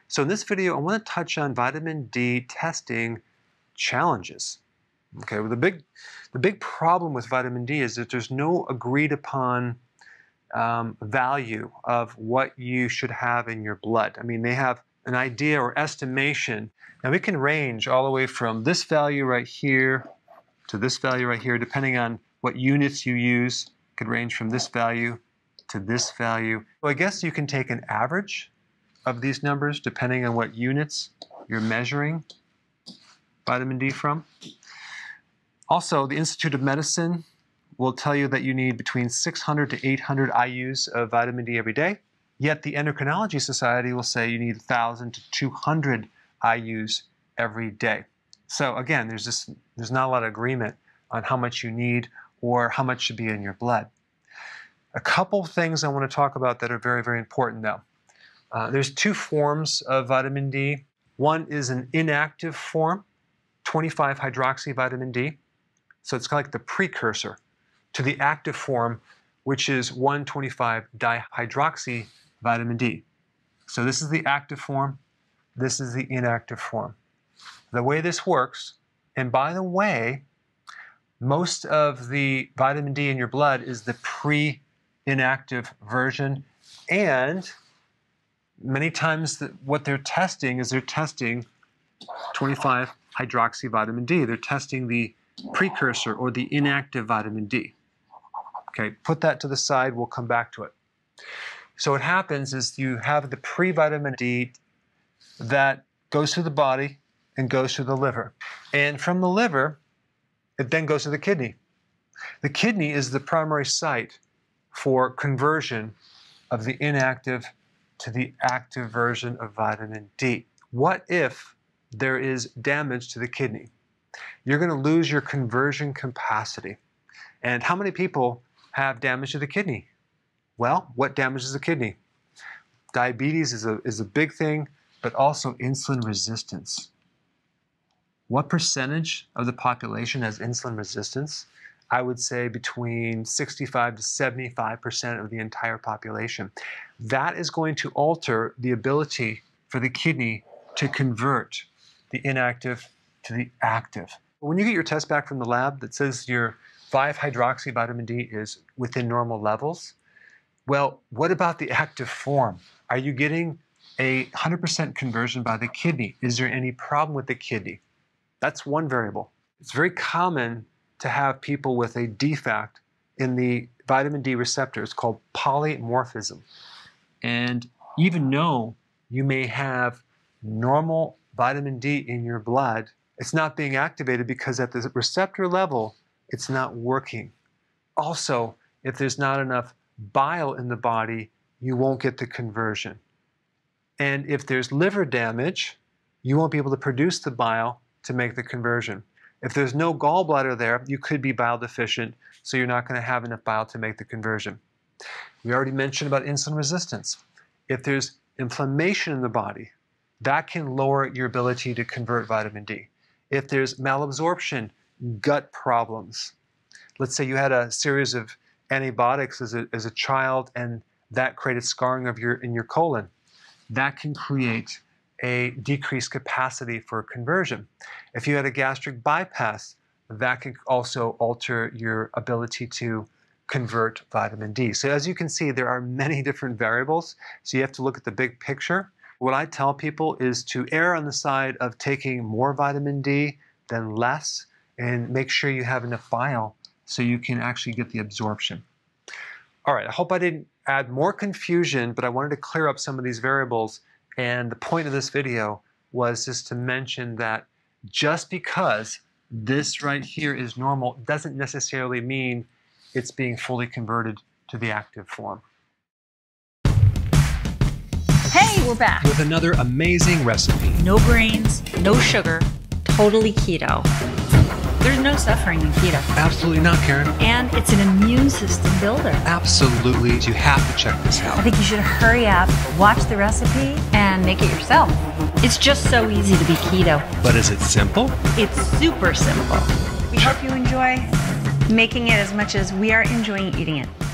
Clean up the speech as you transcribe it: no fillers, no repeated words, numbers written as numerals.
So in this video, I want to touch on vitamin D testing challenges. Okay, well, the big problem with vitamin D is that there's no agreed upon value of what you should have in your blood. I mean, they have an idea or estimation. Now, it can range all the way from this value right here to this value right here, depending on what units you use. It could range from this value to this value. Well, I guess you can take an average of these numbers depending on what units you're measuring vitamin D from. Also, the Institute of Medicine will tell you that you need between 600 to 800 IUs of vitamin D every day. Yet the Endocrinology Society will say you need 1,000 to 200 IUs every day. So again, there's not a lot of agreement on how much you need or how much should be in your blood. A couple things I want to talk about that are very, very important though. There's two forms of vitamin D. One is an inactive form, 25-hydroxy vitamin D. So it's kind of like the precursor to the active form, which is 1,25-dihydroxy vitamin D. So this is the active form, this is the inactive form. The way this works, and by the way, most of the vitamin D in your blood is the pre-inactive version, and many times what they're testing is they're testing 25-hydroxy vitamin D. They're testing the precursor or the inactive vitamin D. Okay, put that to the side, we'll come back to it. So what happens is you have the pre-vitamin D that goes through the body and goes through the liver. And from the liver, it then goes to the kidney. The kidney is the primary site for conversion of the inactive to the active version of vitamin D. What if there is damage to the kidney? You're going to lose your conversion capacity. And how many people have damage to the kidney? Well, what damages the kidney? Diabetes is a big thing, but also insulin resistance. What percentage of the population has insulin resistance? I would say between 65 to 75% of the entire population. That is going to alter the ability for the kidney to convert the inactive to the active. When you get your test back from the lab that says your 5-hydroxy vitamin D is within normal levels, well, what about the active form? Are you getting a 100% conversion by the kidney? Is there any problem with the kidney? That's one variable. It's very common to have people with a defect in the vitamin D receptor. It's called polymorphism. And even though you may have normal vitamin D in your blood, it's not being activated because at the receptor level, it's not working. Also, if there's not enough bile in the body, you won't get the conversion. And if there's liver damage, you won't be able to produce the bile to make the conversion. If there's no gallbladder there, you could be bile deficient, so you're not going to have enough bile to make the conversion. We already mentioned about insulin resistance. If there's inflammation in the body, that can lower your ability to convert vitamin D. If there's malabsorption, gut problems. Let's say you had a series of antibiotics as a child and that created scarring in your colon. That can create a decreased capacity for conversion. If you had a gastric bypass, that can also alter your ability to convert vitamin D. So as you can see, there are many different variables, so you have to look at the big picture. What I tell people is to err on the side of taking more vitamin D than less, and make sure you have enough bile so you can actually get the absorption. All right, I hope I didn't add more confusion, but I wanted to clear up some of these variables. And the point of this video was just to mention that just because this right here is normal doesn't necessarily mean it's being fully converted to the active form. Hey, we're back. With another amazing recipe. No grains, no sugar, totally keto. There's no suffering in keto. Absolutely not, Karen. And it's an immune system builder. Absolutely. You have to check this out. I think you should hurry up, watch the recipe, and make it yourself. It's just so easy to be keto. But is it simple? It's super simple. We hope you enjoy making it as much as we are enjoying eating it.